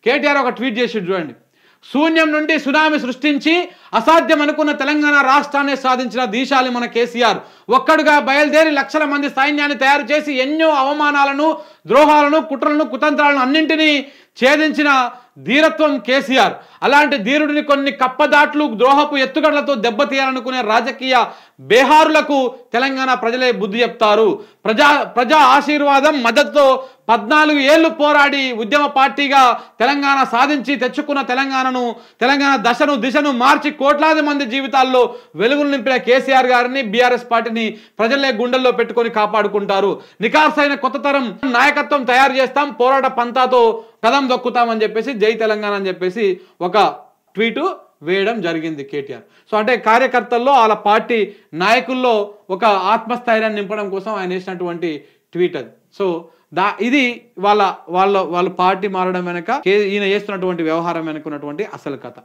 కేటీఆర్ ఒక ట్వీట్ చేసి చూడండి. శూన్యం నుండి సునామీ సృష్టించి అసాధ్యం అనుకున్న తెలంగాణ రాష్ట్రాన్ని సాధించిన దీశాలి మన కేసీఆర్. ఒక్కడుగా బయలుదేరి లక్షల మంది సైన్యాన్ని తయారు చేసి ఎన్నో అవమానాలను, ద్రోహాలను, కుట్రలను, కుతంత్రాలను అన్నింటినీ ఛేదించిన ధీరత్వం కేసీఆర్. అలాంటి ధీరుడిని కొన్ని కప్పదాట్లు, ద్రోహపు ఎత్తుగడలతో దెబ్బతీయాలనుకునే రాజకీయ బేహారులకు తెలంగాణ ప్రజలే బుద్ధి చెప్తారు. ప్రజా ఆశీర్వాదం, మద్దతుతో 14 ఏళ్లు పోరాడి ఉద్యమ పార్టీగా తెలంగాణ సాధించి తెచ్చుకున్న తెలంగాణ దిశను మార్చి కోట్లాది మంది జీవితాల్లో వెలుగులు నింపిన కేసీఆర్ గారిని, బీఆర్ఎస్ పార్టీని ప్రజలే గుండెల్లో పెట్టుకొని కాపాడుకుంటారు. నికార్సైన కొత్త తరం నాయకత్వం తయారు చేస్తాం, పోరాట పంతాతో కదం దొక్కుతామని చెప్పేసి జై తెలంగాణ అని చెప్పేసి ఒక ట్వీటు వేయడం జరిగింది కేటీఆర్. సో అంటే కార్యకర్తల్లో, వాళ్ళ పార్టీ నాయకుల్లో ఒక ఆత్మస్థైర్యాన్ని నింపడం కోసం ఆయన వేసినటువంటి ట్వీట్ అది. సో ఇది వాళ్ళ పార్టీ మారడం వెనక ఈయన చేస్తున్నటువంటి వ్యవహారం వెనుకున్నటువంటి అసలు కథ.